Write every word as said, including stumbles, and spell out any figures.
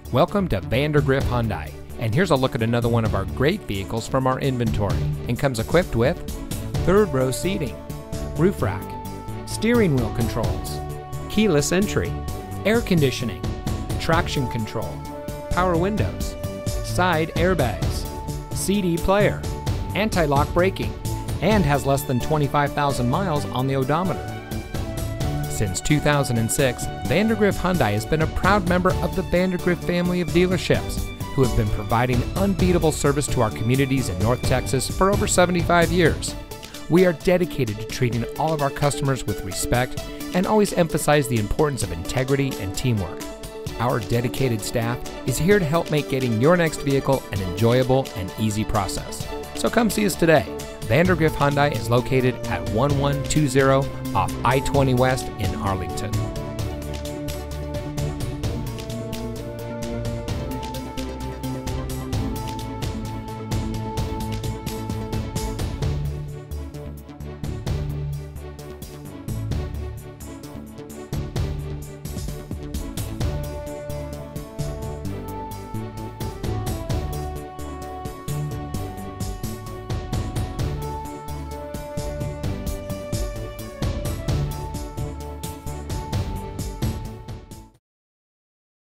Welcome to Vandergrift Hyundai, and here's a look at another one of our great vehicles from our inventory, and comes equipped with third row seating, roof rack, steering wheel controls, keyless entry, air conditioning, traction control, power windows, side airbags, C D player, anti-lock braking, and has less than twenty-five thousand miles on the odometer. Since two thousand six, Vandergrift Hyundai has been a proud member of the Vandergrift family of dealerships, who have been providing unbeatable service to our communities in North Texas for over seventy-five years. We are dedicated to treating all of our customers with respect and always emphasize the importance of integrity and teamwork. Our dedicated staff is here to help make getting your next vehicle an enjoyable and easy process. So come see us today. Vandergrift Hyundai is located at one one two zero off I twenty West in Arlington.